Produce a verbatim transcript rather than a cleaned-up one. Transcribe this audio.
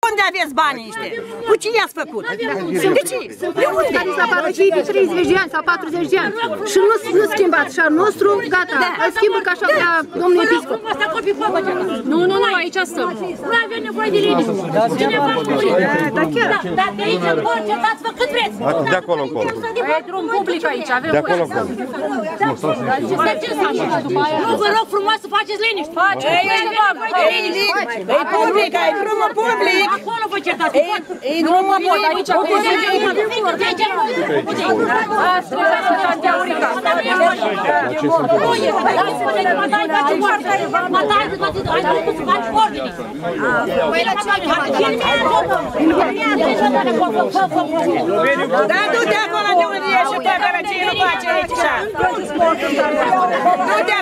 Unde aveți banii ăștia? Cu ce i-ați făcut? De ce? De unde? S-a parăcit de treizeci de ani sau patruzeci de ani. Și nu, nu schimbat și al nostru, gata. Îl schimbă ca așa la domnul episcop. Nu, nu, nu, aici stăm. Nu avem nevoie de liniște. Cine va spune? Da, chiar. Dar de aici încolo, cetați-vă cât vreți. De acolo încolo. E drum public aici, avem De acolo încolo. Dar ce să așa? Nu, vă rog frumos să faceți liniște. Faceți. E public, e drumul public. Acolo vă certați. E drumul public. aici. Da, du-te acolo de unde ești și tu, care ce nu face aici. Du-te